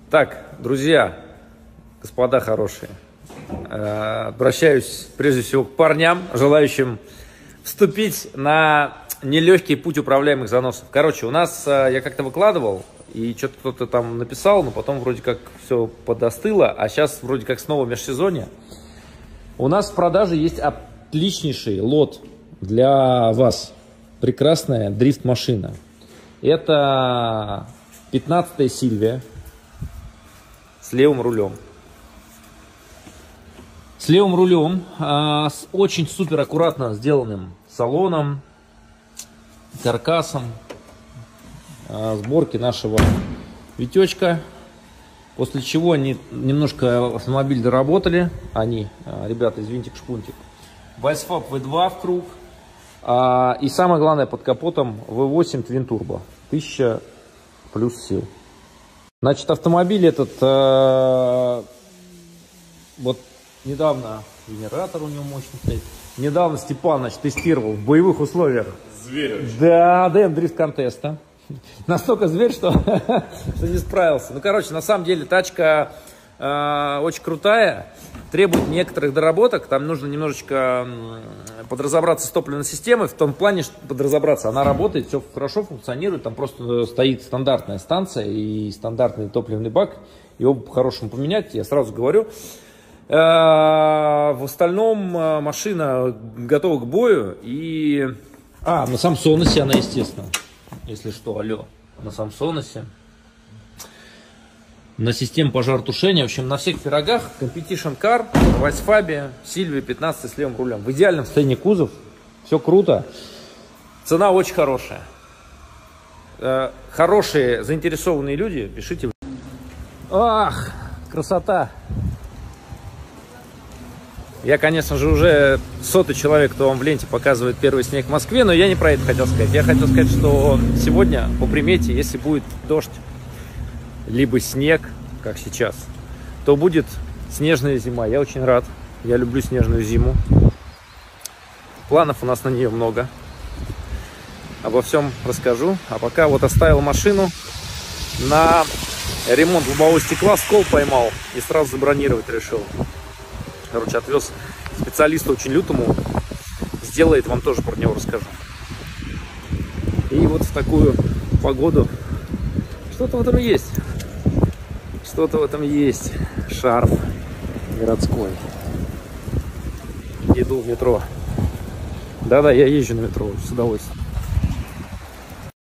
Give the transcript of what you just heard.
Так, друзья, господа хорошие, обращаюсь прежде всего к парням, желающим вступить на нелегкий путь управляемых заносов. Короче, у нас, я как-то выкладывал, и что-то кто-то там написал, но потом вроде как все подостыло, а сейчас вроде как снова межсезонье. У нас в продаже есть отличнейший лот для вас. Прекрасная дрифт-машина. Это 15-я Сильвия с левым рулем. С левым рулем, с очень супер аккуратно сделанным салоном, каркасом, сборки нашего Витечка. После чего они немножко автомобиль доработали. Ребята из Винтик-Шпунтик. Вальсфаб V2 в круг. И самое главное, под капотом V8 Twin Turbo. 1000 плюс сил. Значит, автомобиль этот, вот недавно генератор у него мощный стоит. Недавно Степан, значит, тестировал в боевых условиях. Зверь. Да, ДМ дрифт контеста. Настолько зверь, что не справился. Ну, короче, на самом деле тачка очень крутая. Требует некоторых доработок. Там нужно немножечко подразобраться с топливной системой. В том плане, что подразобраться. Она работает, все хорошо функционирует. Там просто стоит стандартная станция и стандартный топливный бак. Его по-хорошему поменять, я сразу говорю. В остальном машина готова к бою. И... на Самсоносе она, естественно. Если что, алло. На Самсоносе. На системе пожаротушения, в общем, на всех пирогах. Competition Car, в Вальсфабе, Сильвия 15 с левым рулем. В идеальном состоянии кузов, все круто. Цена очень хорошая. Хорошие заинтересованные люди, пишите. Ах, красота. Я, конечно же, уже 100-й человек, кто вам в ленте показывает первый снег в Москве, но я не про это хотел сказать. Я хотел сказать, что сегодня, по примете, если будет дождь, либо снег, как сейчас, то будет снежная зима. Я очень рад. Я люблю снежную зиму. Планов у нас на нее много. Обо всем расскажу. А пока вот оставил машину на ремонт лобового стекла. Скол поймал и сразу забронировать решил. Короче, отвез специалисту очень лютому. Сделает, вам тоже про него расскажу. И вот в такую погоду что-то в этом есть. Что-то в этом есть. Шарм городской. Иду в метро. Да-да, я езжу на метро с удовольствием.